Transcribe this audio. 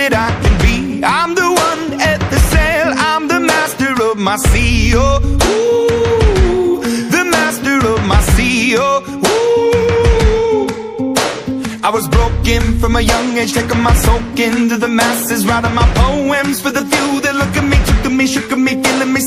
that I can be. I'm the one at the sail, I'm the master of my sea. Oh, ooh, the master of my sea. Oh, ooh. I was broken from a young age, taking my soak into the masses, writing my poems for the few that look at me, took to me, shook at me, feeling me,